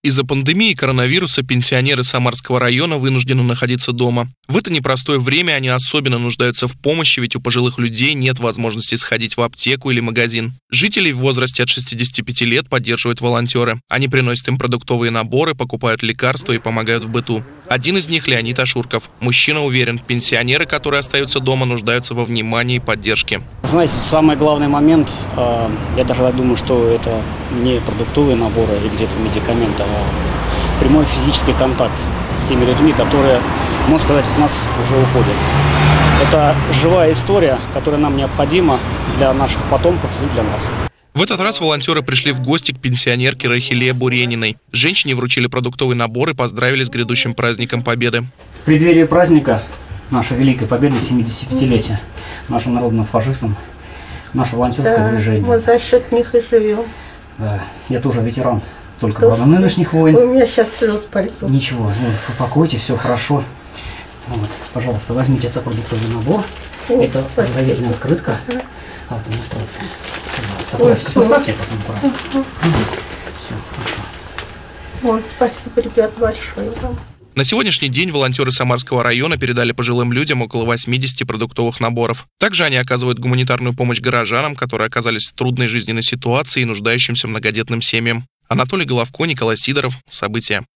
Из-за пандемии коронавируса пенсионеры Самарского района вынуждены находиться дома. В это непростое время они особенно нуждаются в помощи, ведь у пожилых людей нет возможности сходить в аптеку или магазин. Жителей в возрасте от 65 лет поддерживают волонтеры. Они приносят им продуктовые наборы, покупают лекарства и помогают в быту. Один из них – Леонид Ашурков. Мужчина уверен, пенсионеры, которые остаются дома, нуждаются во внимании и поддержке. Знаете, самый главный момент, я даже думаю, что это не продуктовые наборы и где-то медикаменты, а прямой физический контакт с теми людьми, которые, можно сказать, от нас уже уходят. Это живая история, которая нам необходима для наших потомков и для нас. В этот раз волонтеры пришли в гости к пенсионерке Рахиле Бурениной. Женщине вручили продуктовый набор и поздравили с грядущим праздником Победы. В преддверии праздника нашей Великой Победы, 75-летия нашим народным фашистам, наше волонтерское движение. Мы за счет них и живем. Да, я тоже ветеран, только во нынешних войн. У меня сейчас слезы пойдут. Ничего, успокойтесь, все хорошо. Вот, пожалуйста, возьмите этот продуктовый набор. Это поздравительная открытка от администрации. Поставьте потом аккуратно. Все, хорошо. Ой, спасибо, ребят, большое вам. На сегодняшний день волонтеры Самарского района передали пожилым людям около 80 продуктовых наборов. Также они оказывают гуманитарную помощь горожанам, которые оказались в трудной жизненной ситуации и нуждающимся многодетным семьям. Анатолий Головко, Николай Сидоров. События.